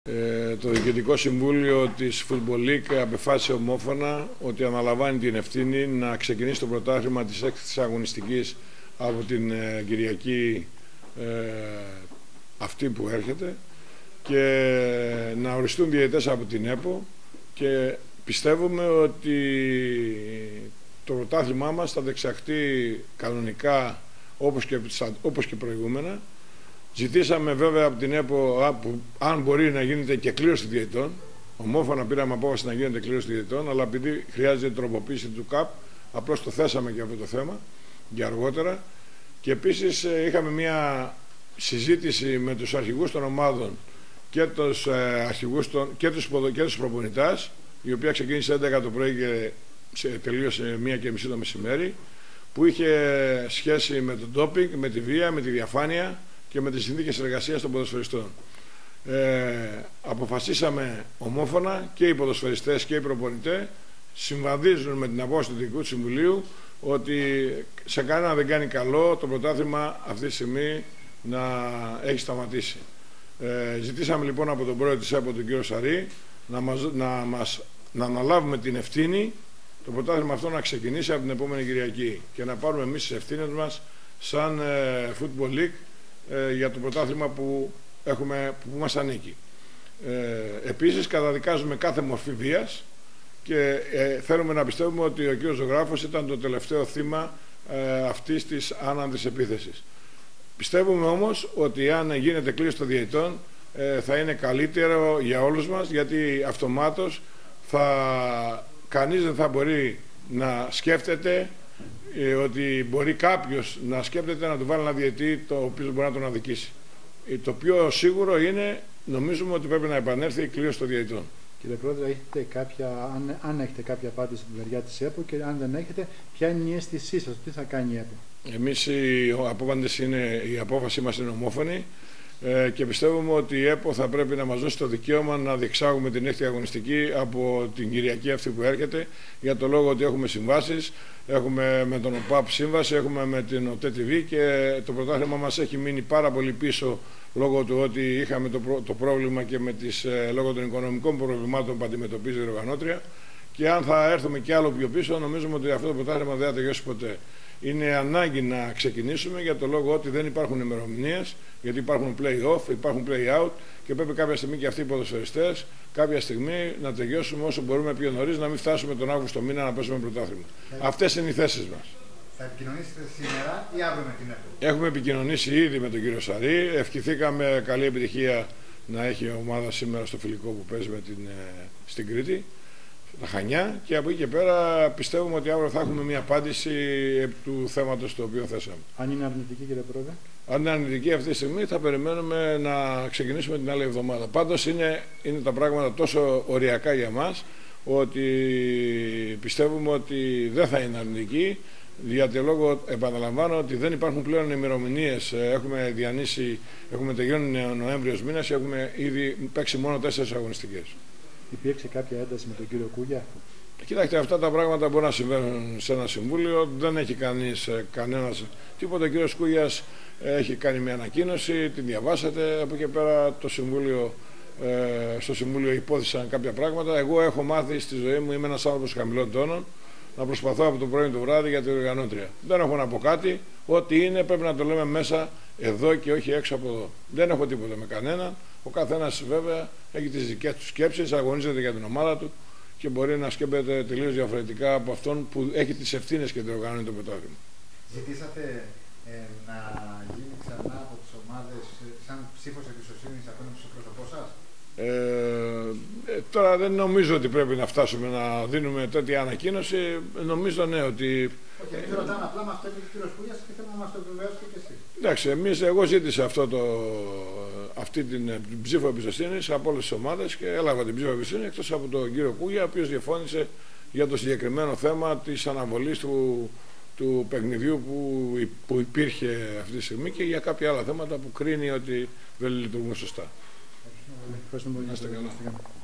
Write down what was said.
Το Διοικητικό Συμβούλιο της Football League απεφάσισε ομόφωνα ότι αναλαμβάνει την ευθύνη να ξεκινήσει το πρωτάθλημα της έκτης αγωνιστικής από την Κυριακή αυτή που έρχεται και να οριστούν διαιτητές από την ΕΠΟ, και πιστεύουμε ότι το πρωτάθλημά μας θα διεξαχθεί κανονικά όπως και προηγούμενα. Ζητήσαμε βέβαια από την ΕΠΟ αν μπορεί να γίνεται και κλήρωση διαιτητών. Ομόφωνα πήραμε απόφαση να γίνεται κλήρωση διαιτητών, αλλά επειδή χρειάζεται τροποποίηση του ΚΑΠ, απλώς το θέσαμε και αυτό το θέμα για αργότερα. Και επίσης είχαμε μια συζήτηση με τους αρχηγούς των ομάδων και τους αρχηγούς και τους προπονητές, η οποία ξεκίνησε 11 το πρωί και τελείωσε 1:30 το μεσημέρι, που είχε σχέση με το ντόπινγκ, με τη βία, με τη διαφάνεια και με τις συνθήκες εργασίας των ποδοσφαιριστών. Αποφασίσαμε ομόφωνα, και οι ποδοσφαιριστές και οι προπονητές συμβαδίζουν με την απόφαση του Διοικητικού Συμβουλίου ότι σε κανένα δεν κάνει καλό το πρωτάθλημα αυτή τη στιγμή να έχει σταματήσει. Ζητήσαμε λοιπόν από τον πρόεδρο της ΕΠΟ, τον κύριο Σαρή, να αναλάβουμε την ευθύνη το πρωτάθλημα αυτό να ξεκινήσει από την επόμενη Κυριακή και να πάρουμε εμείς τις ευθύνες μας σαν Football League για το πρωτάθλημα που μας ανήκει. Επίσης καταδικάζουμε κάθε μορφή βίας και θέλουμε να πιστεύουμε ότι ο κύριος Ζωγράφος ήταν το τελευταίο θύμα αυτής της άνανδης επίθεσης. Πιστεύουμε όμως ότι αν γίνεται κλήρωση των διαιτητών θα είναι καλύτερο για όλους μας, γιατί αυτομάτως κανείς δεν θα μπορεί να σκέφτεται ότι μπορεί κάποιος να σκέπτεται να του βάλει ένα διαιτητή το οποίο μπορεί να τον αδικήσει. Το πιο σίγουρο είναι, νομίζουμε, ότι πρέπει να επανέλθει η κλήρωση των διαιτητών. Κύριε Πρόεδρε, αν έχετε κάποια απάντηση στην πλευριά της ΕΠΟ, και αν δεν έχετε, ποια είναι η αίσθησή σας, τι θα κάνει η ΕΠΟ? Εμείς η απόφαση μας είναι ομόφωνη και πιστεύουμε ότι η ΕΠΟ θα πρέπει να μας δώσει το δικαίωμα να διεξάγουμε την έκτη αγωνιστική από την Κυριακή αυτή που έρχεται, για το λόγο ότι έχουμε συμβάσεις, έχουμε με τον ΟΠΑΠ σύμβαση, έχουμε με την ΟΤΕ-TV και το πρωτάθλημα μας έχει μείνει πάρα πολύ πίσω λόγω του ότι είχαμε το πρόβλημα και λόγω των οικονομικών προβλημάτων που αντιμετωπίζει η οργανώτρια, και αν θα έρθουμε και άλλο πιο πίσω, νομίζουμε ότι αυτό το πρωτάθλημα δεν θα τελειώσει ποτέ. Είναι ανάγκη να ξεκινήσουμε για το λόγο ότι δεν υπάρχουν ημερομηνίες, γιατί υπάρχουν play-off, υπάρχουν play-out και πρέπει κάποια στιγμή και αυτοί οι ποδοσφαιριστές κάποια στιγμή να τελειώσουμε όσο μπορούμε πιο νωρίς, να μην φτάσουμε τον Αύγουστο μήνα να πέσουμε πρωτάθλημα. Αυτές είναι οι θέσεις μας. Θα επικοινωνήσετε σήμερα ή αύριο με την ΕΠΟ? Έχουμε επικοινωνήσει ήδη με τον κύριο Σαρή. Ευχηθήκαμε καλή επιτυχία να έχει ομάδα σήμερα στο φιλικό που παίζει στην Κρήτη, τα Χανιά, και από εκεί και πέρα πιστεύουμε ότι αύριο θα έχουμε μια απάντηση του θέματος το οποίο θέσαμε. Αν είναι αρνητική, κύριε Πρόεδρε? Αν είναι αρνητική αυτή τη στιγμή, θα περιμένουμε να ξεκινήσουμε την άλλη εβδομάδα. Πάντως είναι τα πράγματα τόσο οριακά για μας, ότι πιστεύουμε ότι δεν θα είναι αρνητική, γιατί λόγω, επαναλαμβάνω, ότι δεν υπάρχουν πλέον ημερομηνίες. Έχουμε τελειώνει Νοέμβριος μήνας και έχουμε ήδη παίξει μόνο 4 αγωνιστικές. Υπήρξε κάποια ένταση με τον κύριο Κούγια? Κοιτάξτε, αυτά τα πράγματα μπορεί να συμβαίνουν σε ένα συμβούλιο. Δεν έχει κανένας τίποτα. Ο κύριος Κούγιας έχει κάνει μια ανακοίνωση, την διαβάσατε. Από εκεί πέρα στο συμβούλιο υπόθεσαν κάποια πράγματα. Εγώ έχω μάθει στη ζωή μου, είμαι ένας άνθρωπος χαμηλών τόνων, να προσπαθώ από το πρωί το βράδυ για την οργανώτρια. Δεν έχω να πω κάτι. Ό,τι είναι πρέπει να το λέμε μέσα εδώ και όχι έξω από εδώ. Δεν έχω τίποτα με κανέναν. Ο καθένας βέβαια έχει τις δικές του σκέψεις, αγωνίζεται για την ομάδα του και μπορεί να σκέπτεται τελείως διαφορετικά από αυτόν που έχει τις ευθύνες και το οργανώνει το πρωτάθλημα. Ζητήσατε να γίνει ξανά από τις ομάδες σαν ψήφος εμπιστοσύνης απέναντι στο πρόσωπό σας? Τώρα δεν νομίζω ότι πρέπει να φτάσουμε να δίνουμε τέτοια ανακοίνωση. Νομίζω ναι ότι... Όχι, εμείς ρωτάμε απλά, μας το είπε ο κύριος Κούγιας και θέλω να μας το επιβεβαιώσετε και εσείς. Εντάξει, εγώ ζήτησα αυτή την ψήφο εμπιστοσύνης από όλες τις ομάδες και έλαβα την ψήφο εμπιστοσύνη, εκτός από τον κύριο Κούγια, ο οποίος διαφώνησε για το συγκεκριμένο θέμα της αναβολής του παιχνιδιού που υπήρχε αυτή τη στιγμή και για κάποια άλλα θέματα που κρίνει ότι δεν λειτουργούν σωστά. Ευχαριστούμε πολύ.